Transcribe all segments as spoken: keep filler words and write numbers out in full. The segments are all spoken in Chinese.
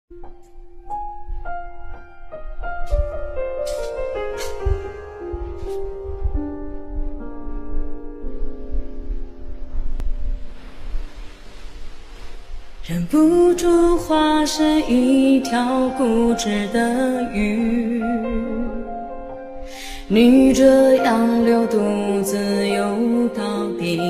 忍不住化身一条固执的鱼，你这样留独自游到底。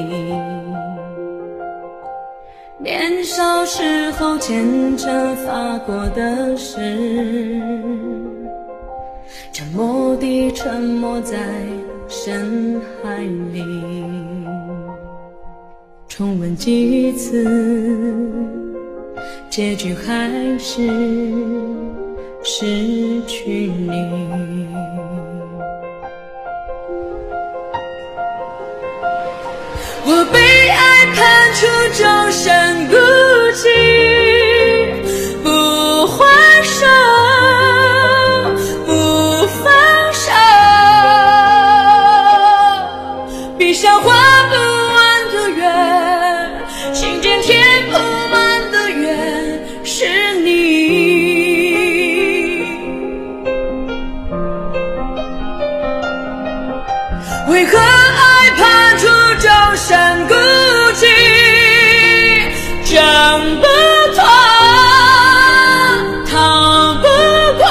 年少时候虔诚发过的誓，沉默地沉没在深海里。重温几次，结局还是失去你。我被爱判处终身孤寂，不还手，不放手，闭上画不完的圆，心间填不满的缘是你。为何爱判处终身孤寂，挣不脱，逃不过，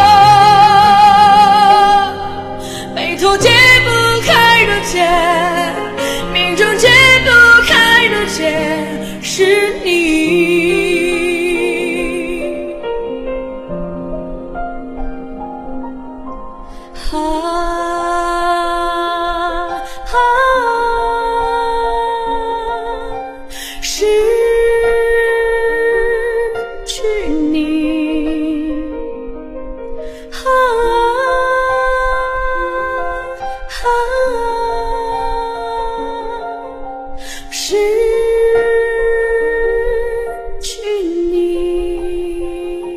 眉头解不开的结，命中解不开的结是你。啊啊失去你，啊啊失去你。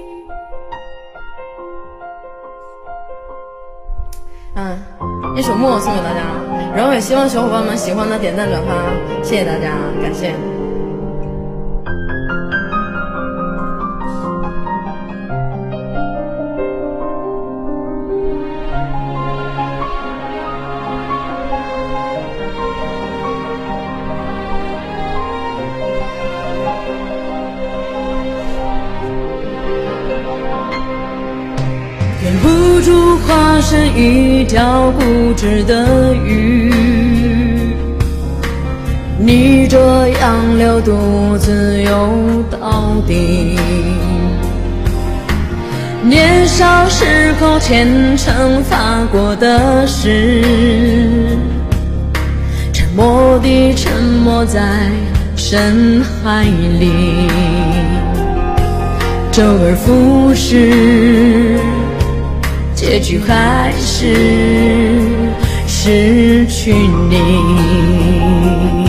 嗯，一首《默》送给大家，然后也希望小伙伴们喜欢的点赞转发，谢谢大家，感谢。忍不住化身一条固执的鱼，你这样留独自游到底。年少时候虔诚发过的誓，沉默地沉没在深海里，周而复始，结局还是失去你。